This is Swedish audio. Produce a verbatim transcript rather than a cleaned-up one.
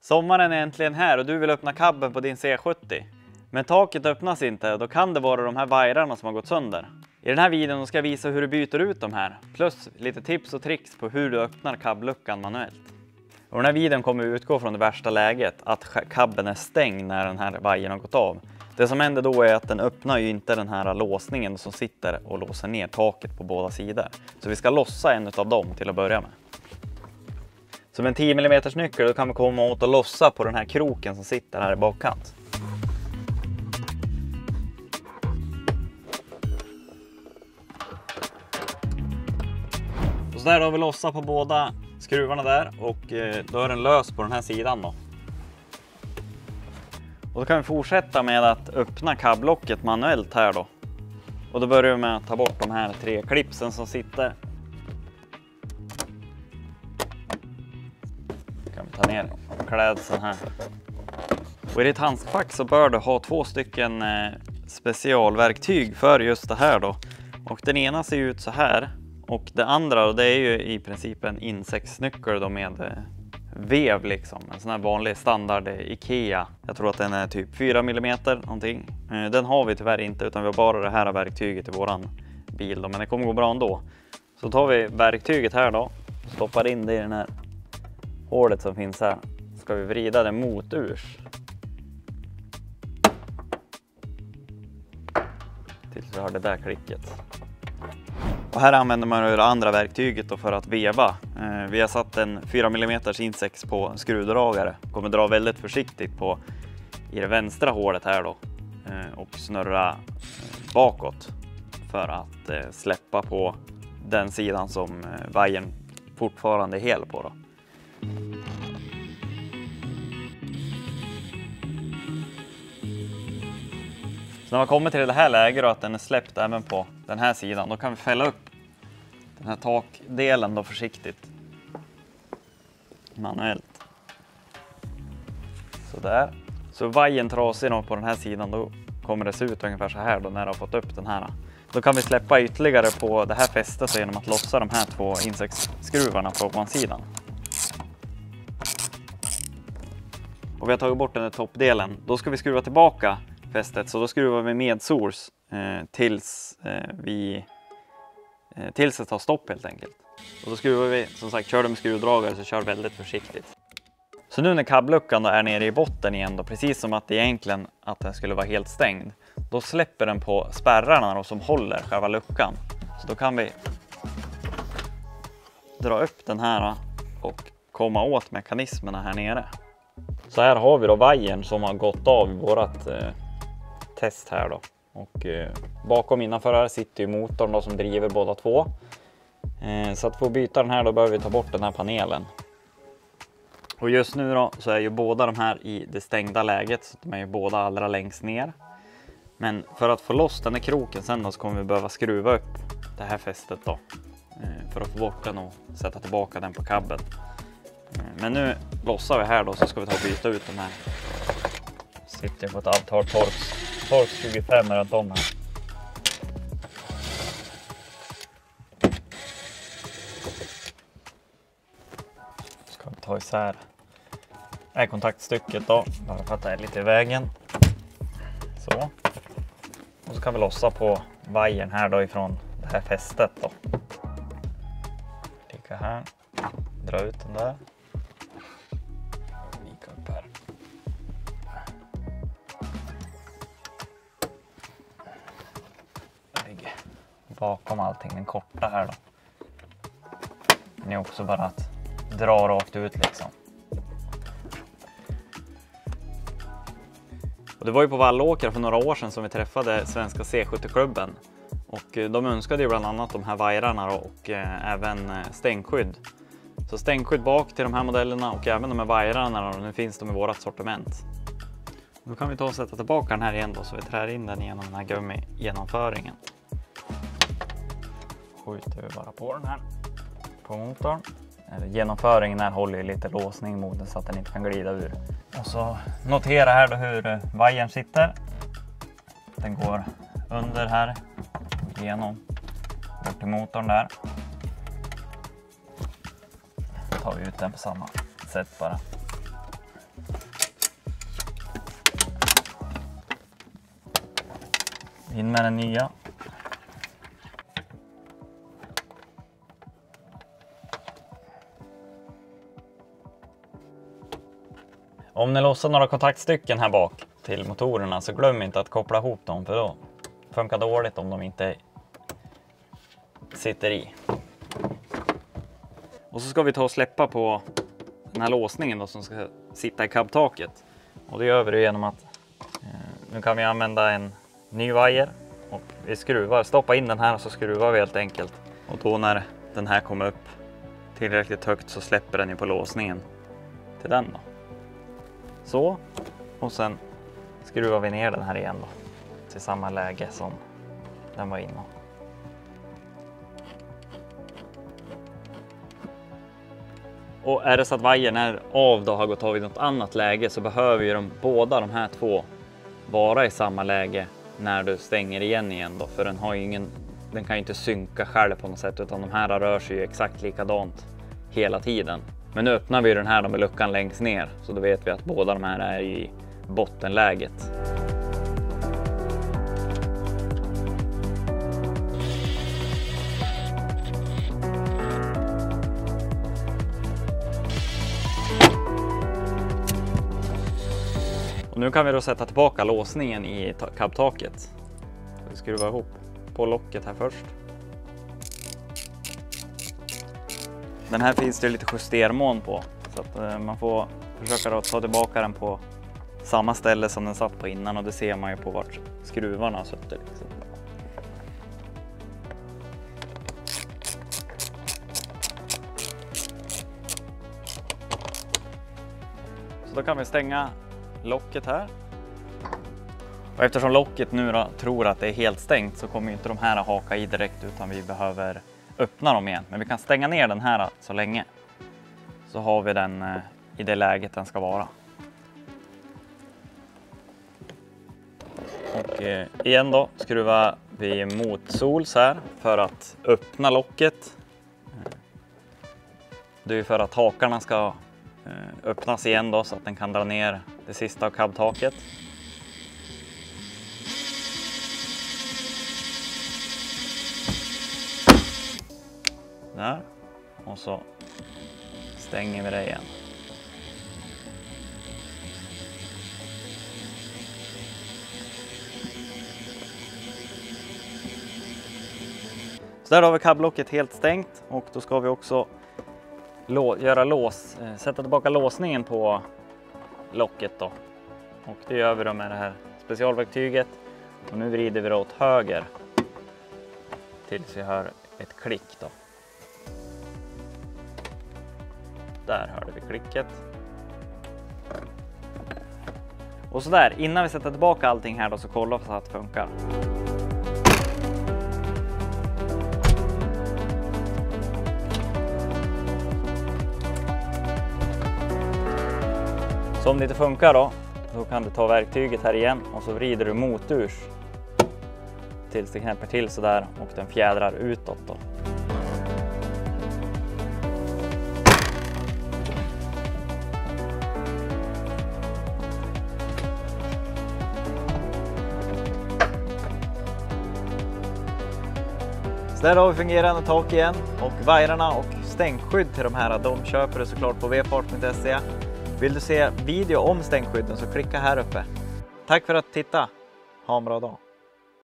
Sommaren är äntligen här och du vill öppna cabben på din C sjuttio. Men taket öppnas inte och då kan det vara de här vajrarna som har gått sönder. I den här videon ska jag visa hur du byter ut de här, plus lite tips och tricks på hur du öppnar cabluckan manuellt. Och den här videon kommer utgå från det värsta läget, att cabben är stängd när den här vajern har gått av. Det som händer då är att den öppnar ju inte den här låsningen som sitter och låser ner taket på båda sidor. Så vi ska lossa en av dem till att börja med. Så med en tio millimeter nyckel då kan vi komma åt och lossa på den här kroken som sitter här i bakkant. Och så där har vi lossat på båda skruvarna där och då är den lös på den här sidan då. Och då kan vi fortsätta med att öppna cablocket manuellt här då. Och då börjar vi med att ta bort de här tre klipsen som sitter. Då kan vi ta ner klädseln här. Och i ditt handskfack så bör du ha två stycken specialverktyg för just det här då. Och den ena ser ut så här. Och det andra, det är ju i princip en insektsnyckel då med vev liksom. En sån här vanlig standard Ikea. Jag tror att den är typ fyra millimeter någonting. Den har vi tyvärr inte utan vi har bara det här verktyget i våran bil då. Men det kommer gå bra ändå. Så tar vi verktyget här då. Stoppar in det i den här hålet som finns här. Så ska vi vrida det mot urs. Tills vi har det där klicket. Och här använder man det andra verktyget då för att veva. Eh, vi har satt en fyra millimeter insex på skruvdragare. Kommer dra väldigt försiktigt på i det vänstra hålet här då. Eh, och snurra eh, bakåt. För att eh, släppa på den sidan som eh, vajern fortfarande är hel på då. Så när man kommer till det här läget och att den är släppt även på den här sidan, då kan vi fälla upp den här takdelen då försiktigt. Manuellt. Så där. Så vajern trasig då på den här sidan, då kommer det se ut ungefär så här då när du har fått upp den här. Då kan vi släppa ytterligare på det här fästet genom att lossa de här två insektsskruvarna på ovansidan. Och vi har tagit bort den här toppdelen. Då ska vi skruva tillbaka fästet, så då skruvar vi med source eh, tills eh, vi eh, tills det tar stopp helt enkelt. Och då skruvar vi, som sagt, kör du med skruvdragare så kör väldigt försiktigt. Så nu när cabluckan då är nere i botten igen då, precis som att det egentligen att den skulle vara helt stängd, då släpper den på spärrarna då, som håller själva luckan. Så då kan vi dra upp den här och komma åt mekanismerna här nere. Så här har vi då vajern som har gått av i vårat eh, test här då. Och eh, bakom innanför här sitter ju motorn då som driver båda två. Eh, så att få byta den här då behöver vi ta bort den här panelen. Och just nu då så är ju båda de här i det stängda läget, så de är ju båda allra längst ner. Men för att få loss den här kroken sen då så kommer vi behöva skruva upp det här fästet då. Eh, för att få bort den och sätta tillbaka den på cabben. Eh, men nu lossar vi här då, så ska vi ta och byta ut den här. Sitter på ett avtal Torx tjugofem runt om här. Ska vi ta isär det här kontaktstycket då, bara för att det är lite i vägen. Så. Och så kan vi lossa på vajern här då ifrån det här fästet då. Klicka här, dra ut den där. Vika upp här. Bakom allting, den korta här då. Det är också bara att dra rakt ut liksom. Och det var ju på Vallåkra för några år sedan som vi träffade Svenska C sjuttio-klubben. Och de önskade ju bland annat de här vajrarna då, och eh, även stängskydd. Så stängskydd bak till de här modellerna och även de här vajrarna då, nu finns de i vårat sortiment. Då kan vi ta och sätta tillbaka den här igen då, så vi trär in den genom den här gummi-genomföringen. Skjuter vi bara på den här på motorn. Genomföringen här håller lite låsning mot den så att den inte kan glida ur. Och så notera här då hur vajern sitter. Den går under här genom bort till motorn där. Då tar vi ut den på samma sätt bara. In med den nya. Om ni lossar några kontaktstycken här bak till motorerna så glöm inte att koppla ihop dem, för då funkar dåligt om de inte sitter i. Och så ska vi ta och släppa på den här låsningen då som ska sitta i kabtaket. Och det gör vi genom att eh, nu kan vi använda en ny vajer och vi skruvar, stoppa in den här och så skruvar vi helt enkelt. Och då när den här kommer upp tillräckligt högt så släpper den ju på låsningen till den då. Så, och sen skruvar vi ner den här igen då till samma läge som den var innan. Och är det så att vajern är av då har gått av i något annat läge så behöver ju de, båda de här två vara i samma läge när du stänger igen igen då, för den har ju ingen, den kan ju inte synka själv på något sätt, utan de här rör sig ju exakt likadant hela tiden. Men nu öppnar vi den här då med luckan längst ner, så då vet vi att båda de här är i bottenläget. Och nu kan vi då sätta tillbaka låsningen i kabtaket. Vi skruvar ihop på locket här först. Den här finns det lite justermån på, så att man får försöka ta tillbaka den på samma ställe som den satt på innan, och det ser man ju på vart skruvarna sitter. Liksom. Så då kan vi stänga locket här. Och eftersom locket nu då tror att det är helt stängt så kommer ju inte de här att haka i direkt, utan vi behöver öppna dem igen. Men vi kan stänga ner den här så länge. Så har vi den i det läget den ska vara. Och eh, igen då skruvar vi motsols här för att öppna locket. Det är för att hakarna ska eh, öppnas igen då, så att den kan dra ner det sista av kabtaket. Där. Och så stänger vi det igen. Så där har vi kablocket helt stängt, och då ska vi också göra lås, sätta tillbaka låsningen på locket då. Och det gör vi då med det här specialverktyget. Och nu vrider vi det åt höger tills vi hör ett klick då. Där hörde vi klicket. Och så där, innan vi sätter tillbaka allting här då, så kollar vi så att det funkar. Så om det inte funkar då, då kan du ta verktyget här igen och så vrider du moturs tills det knäpper till så där och den fjädrar utåt då. Så där har vi fungerande tak igen, och vajrarna och stänkskydd till de här, de köper du såklart på vfart punkt se. Vill du se video om stänkskydden så klicka här uppe. Tack för att titta. Ha en bra dag.